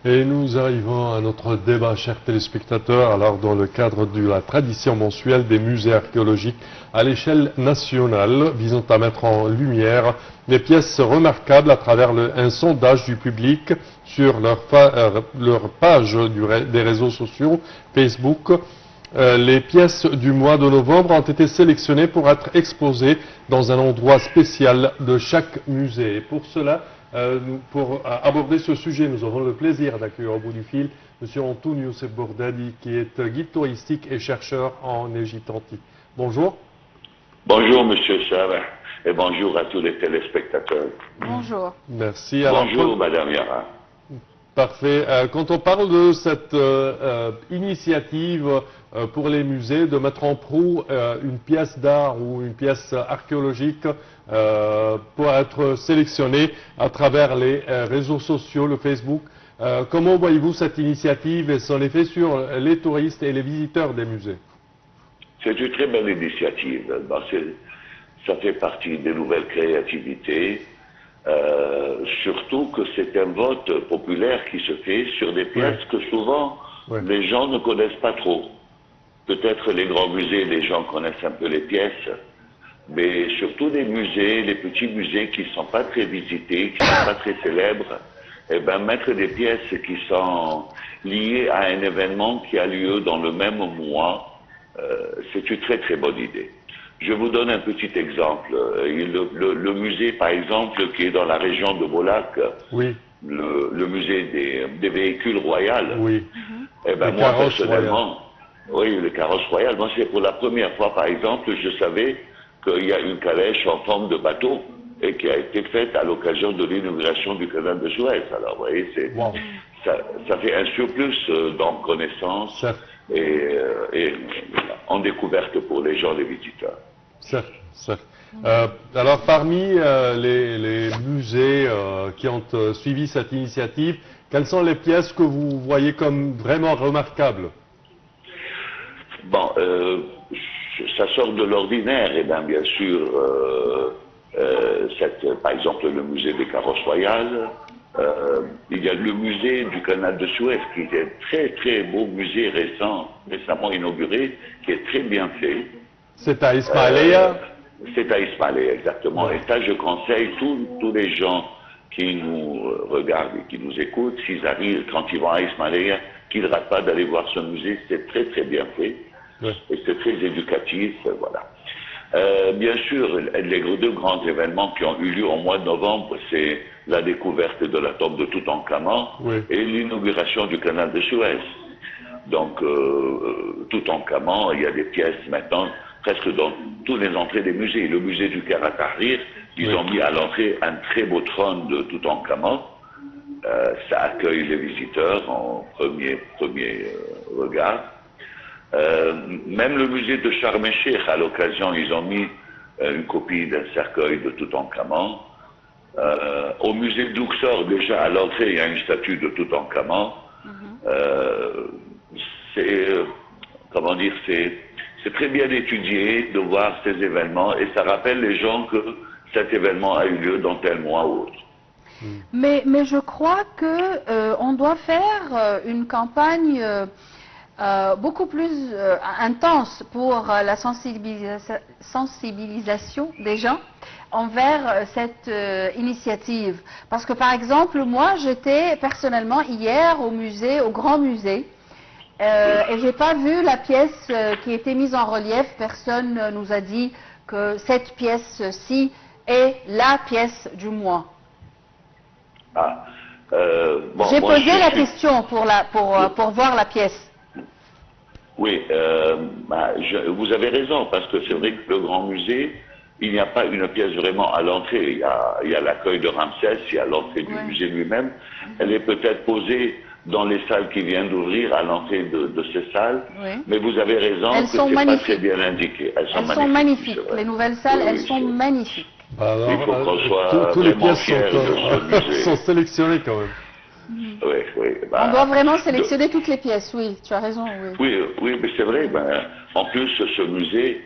Et nous arrivons à notre débat, chers téléspectateurs, alors dans le cadre de la tradition mensuelle des musées archéologiques à l'échelle nationale, visant à mettre en lumière des pièces remarquables à travers un sondage du public sur leur page des réseaux sociaux, Facebook. Les pièces du mois de novembre ont été sélectionnées pour être exposées dans un endroit spécial de chaque musée. Et pour cela, pour aborder ce sujet, nous aurons le plaisir d'accueillir au bout du fil M. Antonio Sebordadi, qui est guide touristique et chercheur en Égypte antique. Bonjour. Bonjour M. Sarah et bonjour à tous les téléspectateurs. Bonjour. Merci. Bonjour Madame Yara. Parfait. Quand on parle de cette initiative pour les musées de mettre en proue une pièce d'art ou une pièce archéologique pour être sélectionnée à travers les réseaux sociaux, le Facebook, comment voyez-vous cette initiative et son effet sur les touristes et les visiteurs des musées? C'est une très belle initiative. Ça fait partie des nouvelles créativités. Surtout que c'est un vote populaire qui se fait sur des pièces que souvent les gens ne connaissent pas trop. Peut-être les grands musées, les gens connaissent un peu les pièces, mais surtout les musées, les petits musées qui ne sont pas très visités, qui ne sont pas très célèbres, eh ben, mettre des pièces qui sont liées à un événement qui a lieu dans le même mois, c'est une très très bonne idée. Je vous donne un petit exemple. Le musée, par exemple, qui est dans la région de Bolac, le musée des véhicules royaux, eh ben, moi, personnellement, le carrosse royal, moi, c'est pour la première fois, par exemple, je savais qu'il y a une calèche en forme de bateau et qui a été faite à l'occasion de l'inauguration du canal de Suez. Alors, vous voyez, ça fait un surplus dans connaissance et en découverte pour les gens, les visiteurs. Certes. Alors, parmi les musées qui ont suivi cette initiative, quelles sont les pièces que vous voyez comme vraiment remarquables? Bon, ça sort de l'ordinaire, et bien sûr, par exemple, le musée des carrosses royales. Il y a le musée du canal de Suez, qui est un très très beau musée récemment inauguré, qui est très bien fait. C'est à Ismailia? C'est à Ismailia, exactement. Et ça, je conseille tous les gens qui nous regardent et qui nous écoutent, s'ils arrivent, quand ils vont à Ismailia, qu'ils ne ratent pas d'aller voir ce musée. C'est très très bien fait. Et c'est très éducatif, voilà. Bien sûr, les deux grands événements qui ont eu lieu au mois de novembre, c'est la découverte de la tombe de Toutankhamon et l'inauguration du canal de Suez. Donc, Toutankhamon, il y a des pièces maintenant presque dans toutes les entrées des musées. Le musée du Caire à Tahrir, ils ont mis à l'entrée un très beau trône de Toutankhamon. Ça accueille les visiteurs en premier regard. Même le musée de Sharm el-Sheikh, à l'occasion, ils ont mis une copie d'un cercueil de Toutankhamon. Au musée de Luxor, déjà à l'entrée, il y a une statue de Toutankhamon. Comment dire, c'est très bien étudié de voir ces événements et ça rappelle les gens que cet événement a eu lieu dans tel mois ou autre. Mais je crois que on doit faire une campagne beaucoup plus intense pour la sensibilisation des gens envers cette initiative. Parce que par exemple, moi j'étais personnellement hier au Grand Musée et j'ai pas vu la pièce qui était mise en relief. Personne nous a dit que cette pièce-ci est la pièce du mois. J'ai posé la question pour voir la pièce. Oui, vous avez raison, parce que c'est vrai que le Grand Musée, il n'y a pas une pièce vraiment à l'entrée. Il y a l'accueil de Ramsès, il y a l'entrée du musée lui-même. Elle est peut-être posée dans les salles qui viennent d'ouvrir, à l'entrée de ces salles. Mais vous avez raison que ce n'est pas très bien indiqué. Elles sont magnifiques. Les nouvelles salles, elles sont magnifiques. Alors, il faut qu'on soit tous les vraiment pièces fiers de ce musée. sont sélectionnées quand même. On doit vraiment sélectionner toutes les pièces, oui, tu as raison. Oui, mais c'est vrai. En plus, ce musée,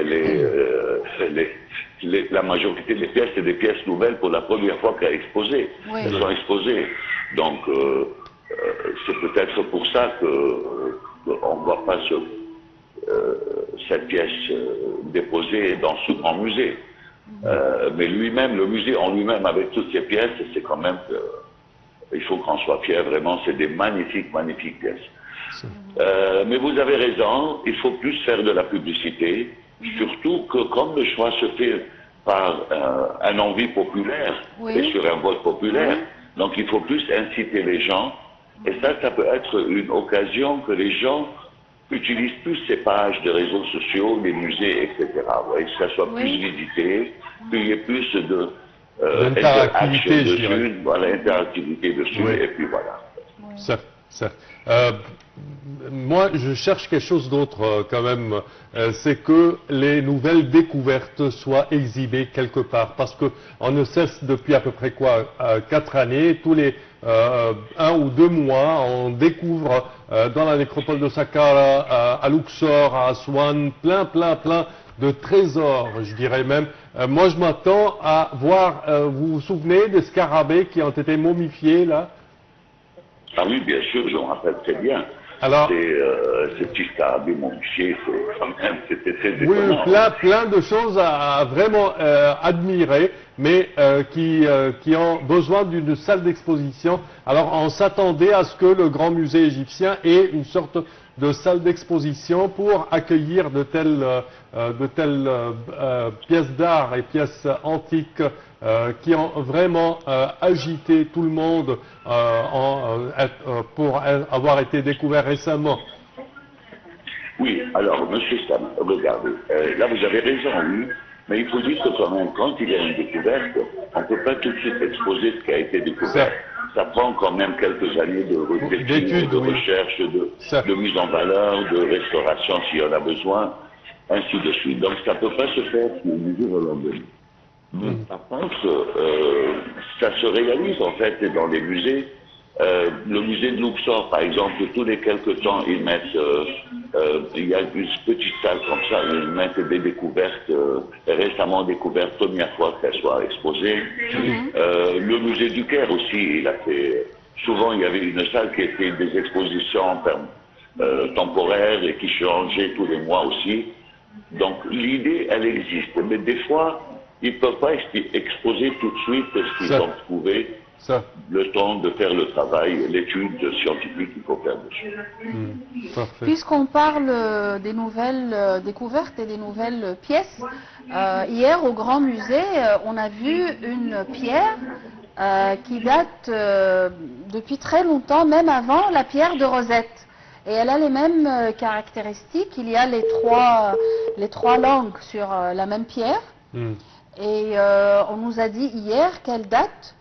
la majorité des pièces, c'est des pièces nouvelles pour la première fois qu'elles sont exposées. Elles sont exposées. Donc, c'est peut-être pour ça qu'on ne voit pas cette pièce déposée dans ce grand musée. Mais lui-même, le musée en lui-même, avec toutes ces pièces, c'est quand même... il faut qu'on soit fier, vraiment, c'est des magnifiques, magnifiques pièces. Mais vous avez raison, il faut plus faire de la publicité, surtout que comme le choix se fait par un envie populaire et sur un vote populaire, donc il faut plus inciter les gens, et ça peut être une occasion que les gens utilisent plus ces pages de réseaux sociaux, les musées, etc. Ouais, que ça soit plus visité, qu'il y ait plus de d'interactivité, dessus, voilà, interactivité dessus, et puis voilà. Certes, certes. Moi, je cherche quelque chose d'autre quand même, c'est que les nouvelles découvertes soient exhibées quelque part, parce qu'on ne cesse depuis à peu près 4 années, tous les 1 ou 2 mois, on découvre dans la nécropole de Saqqara, à Luxor, à Aswan, plein de trésors, je dirais même. Moi, je m'attends à voir, vous vous souvenez des scarabées qui ont été momifiés là? Ah oui, bien sûr, je me rappelle très bien. Alors, ces petits scarabées momifiés, c'était très étonnant. Oui, plein de choses à vraiment admirer, mais qui ont besoin d'une salle d'exposition. Alors, on s'attendait à ce que le Grand Musée égyptien ait une sorte de salle d'exposition pour accueillir de telles pièces d'art et pièces antiques qui ont vraiment agité tout le monde pour avoir été découverts récemment. Oui, alors, monsieur Stam, regardez, là vous avez raison, oui, mais il faut dire que quand même, quand il y a une découverte, on ne peut pas tout de suite exposer ce qui a été découvert. Ça prend quand même quelques années de réflexion, de recherche, de mise en valeur, de restauration s'il y en a besoin, ainsi de suite. Donc ça ne peut pas se faire du jour au lendemain. Par contre, ça se réalise en fait dans les musées. Le musée de Luxor, par exemple, tous les quelques temps, ils mettent, il y a une petite salle comme ça, ils mettent des découvertes, récemment découvertes, première fois qu'elles soient exposées. Le musée du Caire aussi, il a fait, souvent il y avait une salle qui était des expositions temporaires et qui changeait tous les mois aussi. Donc l'idée, elle existe, mais des fois, ils ne peuvent pas exposer tout de suite ce qu'ils ont trouvé. Le temps de faire le travail, l'étude scientifique qu'il faut faire dessus. Puisqu'on parle des nouvelles découvertes et des nouvelles pièces, hier au Grand Musée, on a vu une pierre qui date depuis très longtemps, même avant la pierre de Rosette. Et elle a les mêmes caractéristiques. Il y a les trois langues sur la même pierre. Et on nous a dit hier qu'elle date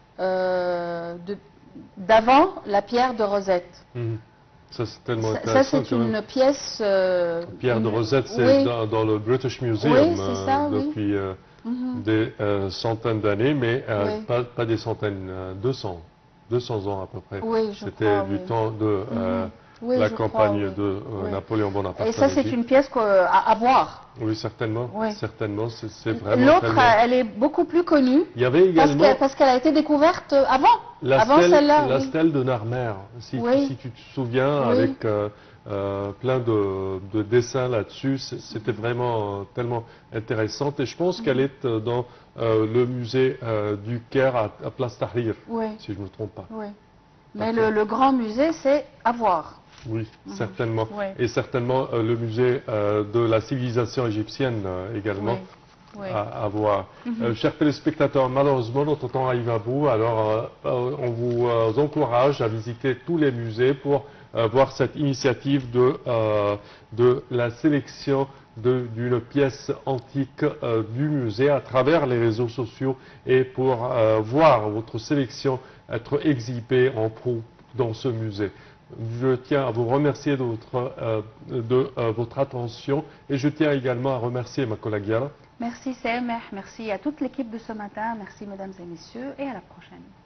d'avant la pierre de Rosette. Ça, c'est tellement intéressant. Ça, c'est une pièce... pierre de Rosette, c'est dans le British Museum depuis des centaines d'années, mais pas des centaines, 200 ans à peu près. C'était du temps de la campagne de Napoléon Bonaparte. Et ça, c'est une pièce à voir. Oui, certainement. Certainement, c'est vraiment. L'autre, elle est beaucoup plus connue. Il y avait également parce qu'elle a été découverte avant. Avant celle-là. La stèle de Narmer, si tu te souviens, avec plein de dessins là-dessus. C'était vraiment tellement intéressante. Et je pense qu'elle est dans le musée du Caire à Place Tahrir, si je ne me trompe pas. Mais le grand musée, c'est à voir. Oui, certainement. Et certainement le musée de la civilisation égyptienne également à voir. Chers téléspectateurs, malheureusement, notre temps arrive à bout. Alors, on vous encourage à visiter tous les musées pour voir cette initiative de la sélection d'une pièce antique du musée à travers les réseaux sociaux et pour voir votre sélection être exhibée en pro dans ce musée. Je tiens à vous remercier de votre attention et je tiens également à remercier ma collègue Yara. Merci Semeh, merci à toute l'équipe de ce matin, merci mesdames et messieurs et à la prochaine.